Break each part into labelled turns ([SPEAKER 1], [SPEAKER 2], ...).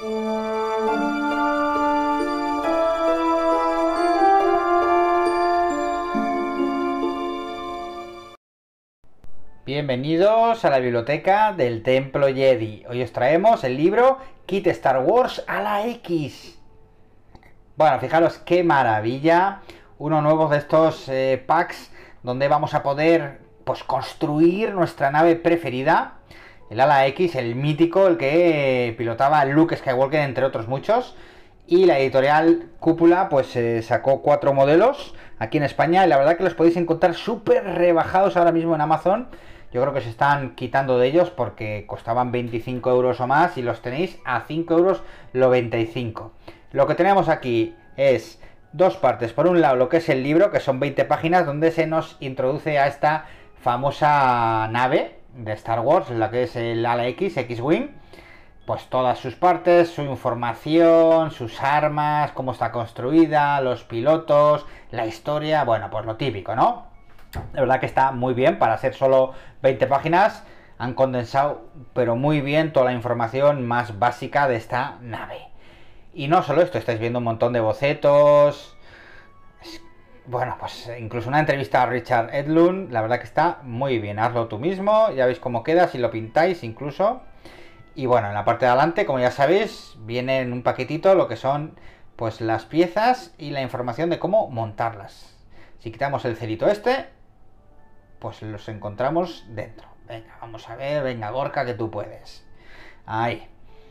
[SPEAKER 1] Bienvenidos a la biblioteca del Templo Jedi. Hoy os traemos el libro Kit Star Wars a la X. Bueno, fijaros qué maravilla. Uno nuevo de estos packs donde vamos a poder construir nuestra nave preferida. El ala X, el mítico, el que pilotaba Luke Skywalker, entre otros muchos. Y la editorial Cúpula sacó 4 modelos aquí en España. Y la verdad que los podéis encontrar súper rebajados ahora mismo en Amazon. Yo creo que se están quitando de ellos porque costaban 25 euros o más y los tenéis a 5,95 euros. Lo que tenemos aquí es dos partes. Por un lado, lo que es el libro, que son 20 páginas, donde se nos introduce a esta famosa nave de Star Wars, la que es el ala X, X-Wing. Pues todas sus partes, su información, sus armas, cómo está construida, los pilotos, la historia, bueno, pues lo típico, ¿no? La verdad que está muy bien, para ser solo 20 páginas han condensado pero muy bien toda la información más básica de esta nave. Y no solo esto, estáis viendo un montón de bocetos, bueno, pues incluso una entrevista a Richard Edlund. La verdad que está muy bien, hazlo tú mismo, ya veis cómo queda, si lo pintáis incluso. Y bueno, en la parte de adelante, como ya sabéis, viene en un paquetito lo que son pues las piezas y la información de cómo montarlas. Si quitamos el cerito pues los encontramos dentro. Venga, vamos a ver, venga Gorka, que tú puedes. Ahí.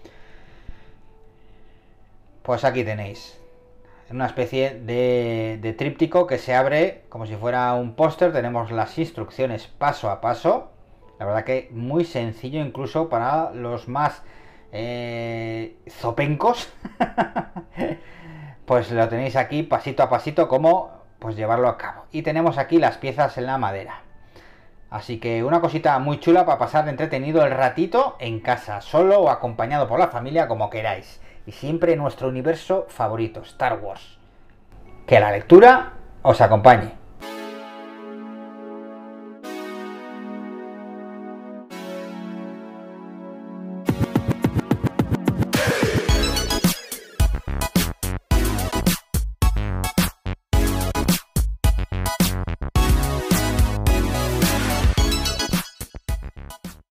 [SPEAKER 1] Pues aquí tenéis una especie de tríptico que se abre como si fuera un póster. Tenemos las instrucciones paso a paso. La verdad que muy sencillo, incluso para los más zopencos. Pues lo tenéis aquí pasito a pasito cómo pues llevarlo a cabo. Y tenemos aquí las piezas en la madera. Así que una cosita muy chula para pasar entretenido el ratito en casa, solo o acompañado por la familia, como queráis. Y siempre en nuestro universo favorito, Star Wars. Que la lectura os acompañe.